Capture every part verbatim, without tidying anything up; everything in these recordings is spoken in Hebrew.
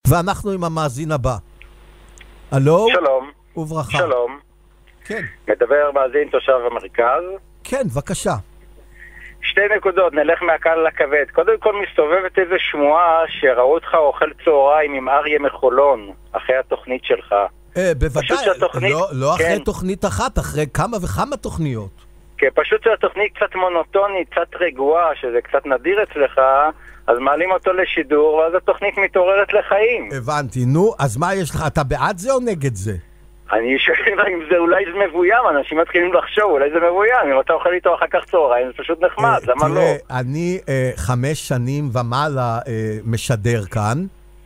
ואנחנו עם המאזין הבא. הלו? שלום. וברכה. שלום. כן. מדבר מאזין תושב המרכז. כן, בבקשה. שתי נקודות, נלך מהקל לכבד. קודם כל מסתובבת איזו שמועה שראו אותך אוכל צהריים עם אריה מחולון, אחרי התוכנית שלך. אה, בוודאי, שהתוכנית... לא, לא כן. אחרי תוכנית אחת, אחרי כמה וכמה תוכניות. כן, פשוט שהתוכנית קצת מונוטונית, קצת רגועה, שזה קצת נדיר אצלך, אז מעלים אותו לשידור, ואז התוכנית מתעוררת לחיים. הבנתי, נו, אז מה יש לך? אתה בעד זה או נגד זה? אני שואל אם זה אולי זה מבוים, אנשים מתחילים לחשוב, אולי זה מבוים, אם אתה אוכל איתו אחר כך צהריים, זה פשוט נחמד, למה לא? תראה, אני אה, חמש שנים ומעלה אה, משדר כאן,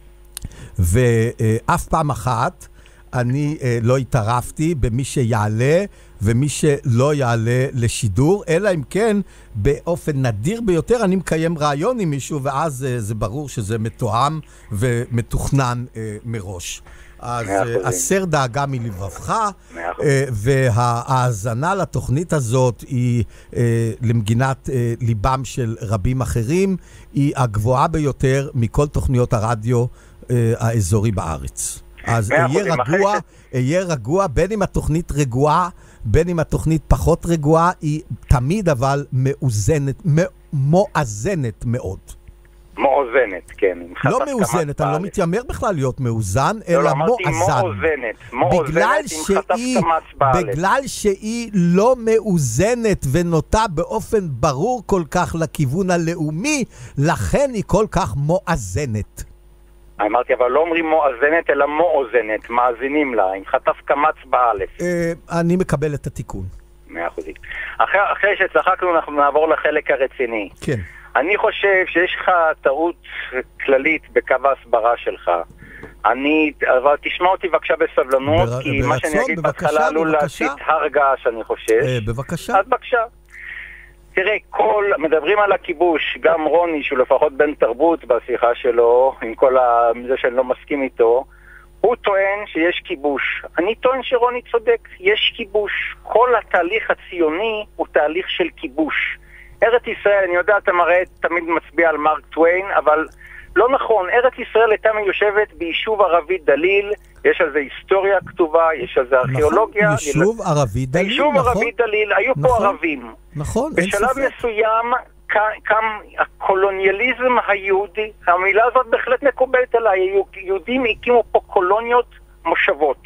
ואף פעם אחת אני אה, לא התערבתי במי שיעלה ומי שלא יעלה לשידור, אלא אם כן באופן נדיר ביותר אני מקיים רעיון עם מישהו, ואז אה, זה ברור שזה מתואם ומתוכנן אה, מראש. אז אסר דאגה מלבבך, וההאזנה לתוכנית הזאת היא למגינת ליבם של רבים אחרים, היא הגבוהה ביותר מכל תוכניות הרדיו האזורי בארץ. אז אהיה רגוע, אהיה רגוע, בין אם התוכנית רגועה, בין אם התוכנית פחות רגועה, היא תמיד אבל מאוזנת, מואזנת מאוד. מאוזנת, כן. לא מאוזנת, אני לא מתיימר בכלל להיות מאוזן, אלא מאוזן. לא, אמרתי מאוזנת. מאוזנת עם חטף קמץ באלף. בגלל שהיא לא מאוזנת ונוטה באופן ברור כל כך לכיוון הלאומי, לכן היא כל כך מאוזנת. אמרתי, אבל לא אומרים מאוזנת, אלא מאוזנת. מאזינים לה, עם חטף קמץ באלף. אני מקבל את התיקון. מאה אחוזים. אחרי שצחקנו, אנחנו נעבור לחלק הרציני. כן. אני חושב שיש לך טעות כללית בקו ההסברה שלך. אני, אבל תשמע אותי בבקשה בסבלנות, בר... כי ברצון, מה שאני אגיד בהתחלה עלול להצית הר געש, אני חושש. אה, בבקשה. אז בבקשה. תראה, כל, מדברים על הכיבוש, גם רוני, שהוא לפחות בן תרבות בשיחה שלו, עם כל ה... זה שאני לא מסכים איתו, הוא טוען שיש כיבוש. אני טוען שרוני צודק, יש כיבוש. כל התהליך הציוני הוא תהליך של כיבוש. ארץ ישראל, אני יודע, אתה מראה, תמיד מצביע על מרק טוויין, אבל לא נכון, ארץ ישראל הייתה מיושבת ביישוב ערבי דליל, יש על זה היסטוריה כתובה, יש על זה ארכיאולוגיה. נכון, יישוב יל... ערבי דליל, יישוב נכון. ערבי דליל, היו נכון, פה ערבים. נכון, אין ספק. בשלב מסוים קם הקולוניאליזם היהודי, המילה הזאת בהחלט מקובלת עליי, יהודים הקימו פה קולוניות מושבות.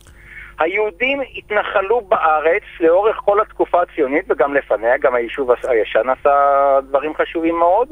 היהודים התנחלו בארץ לאורך כל התקופה הציונית וגם לפניה, גם היישוב הישן עשה דברים חשובים מאוד,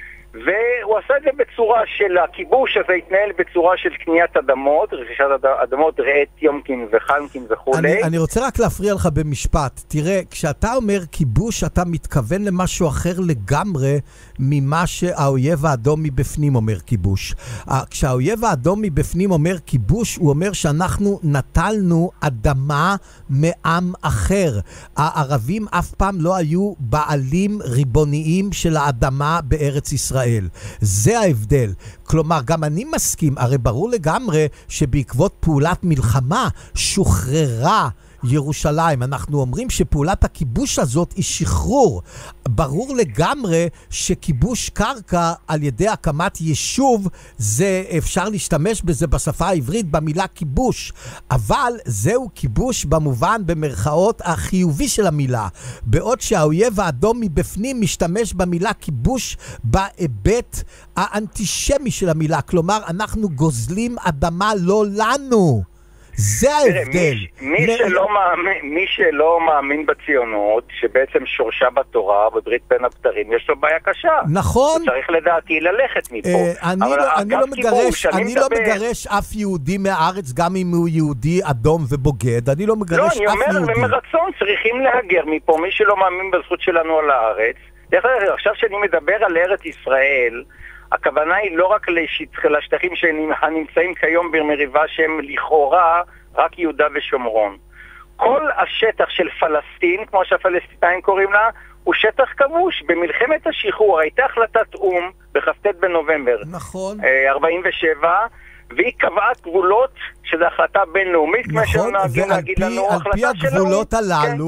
והוא עשה את זה בצורה של הכיבוש הזה, התנהל בצורה של קניית אדמות, רכישת אדמות, ראה טיומקין וחנקין וכו'. אני, אני רוצה רק להפריע לך במשפט. תראה, כשאתה אומר כיבוש, אתה מתכוון למשהו אחר לגמרי ממה שהאויב האדום מבפנים אומר כיבוש. כשהאויב האדום מבפנים אומר כיבוש, הוא אומר שאנחנו נטלנו אדמה מעם אחר. הערבים אף פעם לא היו בעלים ריבוניים של האדמה בארץ ישראל. זה ההבדל. כלומר, גם אני מסכים, הרי ברור לגמרי שבעקבות פעולת מלחמה שוחררה ירושלים. אנחנו אומרים שפעולת הכיבוש הזאת היא שחרור. ברור לגמרי שכיבוש קרקע על ידי הקמת יישוב, זה אפשר להשתמש בזה בשפה העברית במילה כיבוש, אבל זהו כיבוש במובן במרכאות החיובי של המילה, בעוד שהאויב האדום מבפנים משתמש במילה כיבוש בהיבט האנטישמי של המילה, כלומר אנחנו גוזלים אדמה לא לנו. זה ההבדל. מי, מי, שלא מאמין, מי שלא מאמין בציונות, שבעצם שורשה בתורה, בברית בין הבתרים, יש לו בעיה קשה. נכון. צריך לדעתי ללכת מפה. אה, אני, לא, אני, לא מגרש, אני, אני מדבר... לא מגרש אף יהודי מהארץ, גם אם הוא יהודי אדום ובוגד. אני לא מגרש לא, אף יהודי. לא, אני אומר, מרצון צריכים להגר מפה, מי שלא מאמין בזכות שלנו על הארץ. עכשיו שאני מדבר על ארץ ישראל, הכוונה היא לא רק לשטחים שנמצאים כיום במריבה שהם לכאורה רק יהודה ושומרון. כל השטח של פלסטין, כמו שהפלסטינאים קוראים לה, הוא שטח כבוש. במלחמת השחרור הייתה החלטת אום בכ"ט בנובמבר נכון. ארבעים ושבע, והיא קבעה גבולות, שזו החלטה בינלאומית, נכון, כמו שנהגים להגיד לנו, על פי הגבולות הללו, כן.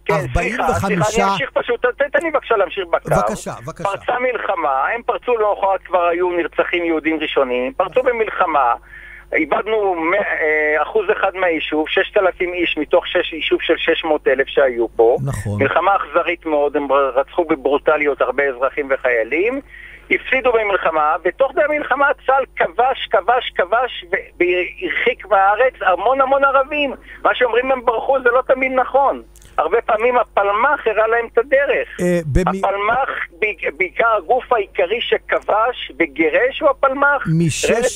ארבעים וחמש... סליחה, אני אמשיך פשוט, תן לי בבקשה להמשיך בקו. בבקשה, בבקשה. פרצה מלחמה, הם פרצו לאחרת, כבר היו נרצחים יהודים ראשונים, פרצו במלחמה, איבדנו אחוז אחד מהיישוב, ששת אלפים איש מתוך שש, יישוב של שש מאות אלף שהיו פה. נכון. מלחמה אכזרית מאוד, הם רצחו בברוטליות הרבה אזרחים וחיילים, הפסידו במלחמה, בתוך די המלחמה צה"ל כבש, כבש, כבש והרחיק מהארץ המון המון ערבים. מה שאומרים הם ברחו זה לא תמיד נכון. הרבה פעמים הפלמ"ח הראה להם את הדרך. הפלמ"ח, בעיקר הגוף העיקרי שכבש וגירש הוא הפלמ"ח. מ-שש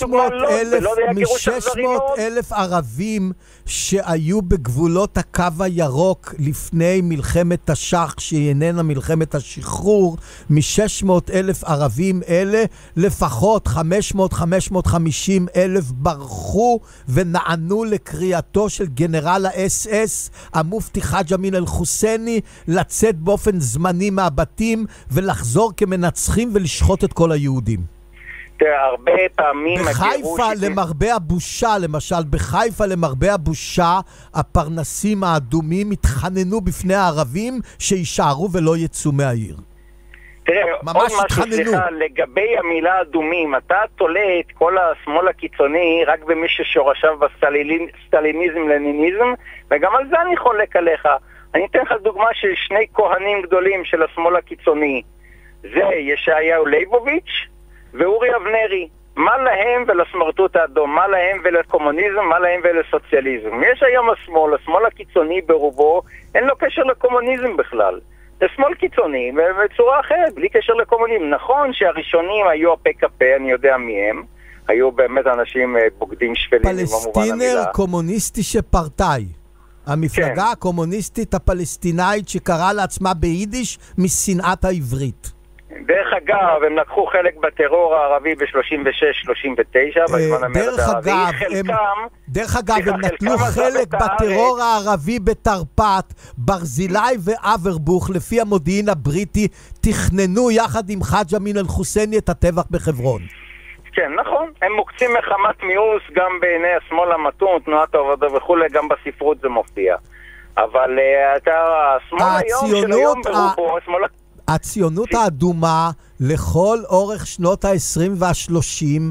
מאות אלף ערבים שהיו בגבולות הקו הירוק לפני מלחמת תש"ח, שהיא איננה מלחמת השחרור, מ-שש מאות אלף ערבים אלה, לפחות חמש מאות עד חמש מאות וחמישים אלף ברחו ונענו לקריאתו של גנרל ה-אס אס, המופתי חאג' אמין אל-חוסייני, לצאת באופן זמני מהבתים ולחזור כמנצחים ולשחוט את כל היהודים. הרבה פעמים בחיפה למרבה הבושה, למשל בחיפה למרבה הבושה, הפרנסים האדומים התחננו בפני הערבים שישארו ולא יצאו מהעיר. תראה, עוד משהו, סליחה, לגבי המילה אדומים, אתה תולה את כל השמאל הקיצוני רק במי ששורשיו בסטליניזם, לניניזם, וגם על זה אני חולק עליך. אני אתן לך דוגמה של שני כהנים גדולים של השמאל הקיצוני. זה ישעיהו ליבוביץ' ואורי אבנרי. מה להם ולסמרטוט האדום? מה להם ולקומוניזם? מה להם ולסוציאליזם? יש היום השמאל, השמאל הקיצוני ברובו, אין לו קשר לקומוניזם בכלל. זה שמאל קיצוני בצורה אחרת, בלי קשר לקומוניזם. נכון שהראשונים היו הפק"פ, אני יודע מי הם, היו באמת אנשים בוגדים שפלים במובן המילה. פלסטינר קומוניסטי שפרטאי. המפלגה כן. הקומוניסטית הפלסטינאית שקראה לעצמה ביידיש משנאת העברית. דרך אגב, הם לקחו חלק בטרור הערבי ב-שלושים ושש שלושים ותשע, בזמן המרד הערבי. חלקם... דרך אגב, הם נטלו חלק בטרור הערבי בתרפ"ט, ברזילי ואברבוך, לפי המודיעין הבריטי, תכננו יחד עם חאג' אמין אל-חוסייני את הטבח בחברון. כן, נכון. הם מוקצים מחמת מיאוס גם בעיני השמאל המתון, תנועת העבודה וכו', גם בספרות זה מופיע. אבל אתה, השמאל היום של היום ברובו, השמאל... הציונות האדומה לכל אורך שנות ה-עשרים וה-שלושים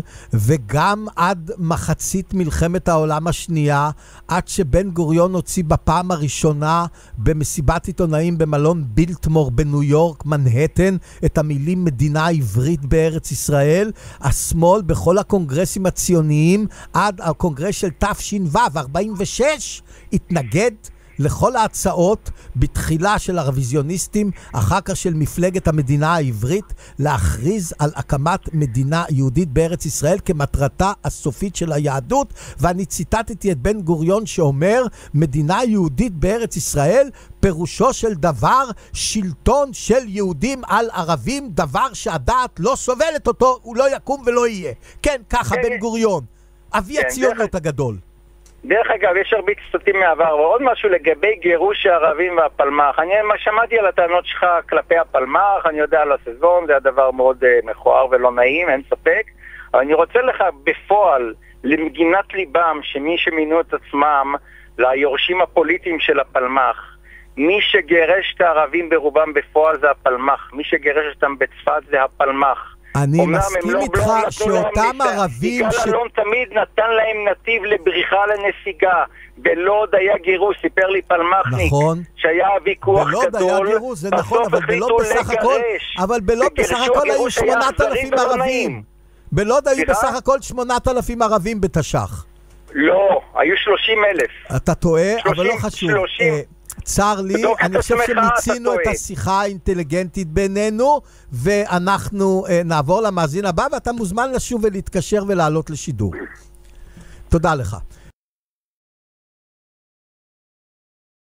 וגם עד מחצית מלחמת העולם השנייה, עד שבן גוריון הוציא בפעם הראשונה במסיבת עיתונאים במלון בילטמור בניו יורק, מנהטן, את המילים מדינה עברית בארץ ישראל, השמאל בכל הקונגרסים הציוניים עד הקונגרס של תש"ו ארבעים ושש התנגד לכל ההצעות בתחילה של הרוויזיוניסטים, אחר כך של מפלגת המדינה העברית, להכריז על הקמת מדינה יהודית בארץ ישראל כמטרתה הסופית של היהדות. ואני ציטטתי את בן גוריון שאומר, מדינה יהודית בארץ ישראל פירושו של דבר שלטון של יהודים על ערבים, דבר שהדעת לא סובלת אותו, הוא לא יקום ולא יהיה. כן, ככה בן גוריון, אבי הציונות הגדול. דרך אגב, יש הרבה ציטוטים מהעבר, ועוד משהו לגבי גירוש הערבים והפלמ"ח. אני שמעתי על הטענות שלך כלפי הפלמ"ח, אני יודע על הסזון, זה הדבר מאוד uh, מכוער ולא נעים, אין ספק. אבל אני רוצה לך בפועל, למגינת ליבם, שמי שמינו את עצמם ליורשים הפוליטיים של הפלמ"ח, מי שגרש את הערבים ברובם בפועל זה הפלמ"ח, מי שגרש אותם בצפת זה הפלמ"ח. אני מסכים איתך שאותם ערבים... יגאל אלון תמיד נתן להם נתיב לבריחה לנסיגה. בלוד היה גירוש, סיפר לי פלמ"חניק, שהיה ויכוח גדול. בלוד היה גירוש, זה נכון, אבל בלוד בסך הכל... אבל בלוד בסך הכל היו שמונת אלפים ערבים. בלוד היו בסך הכל שמונת אלפים ערבים בתש"ח. לא, היו שלושים אלף. אתה טועה, אבל לא חשוב. צר לי, אני חושב שמיצינו את השיחה האינטליגנטית בינינו, ואנחנו נעבור למאזין הבא, ואתה מוזמן לשוב ולהתקשר ולעלות לשידור. תודה לך.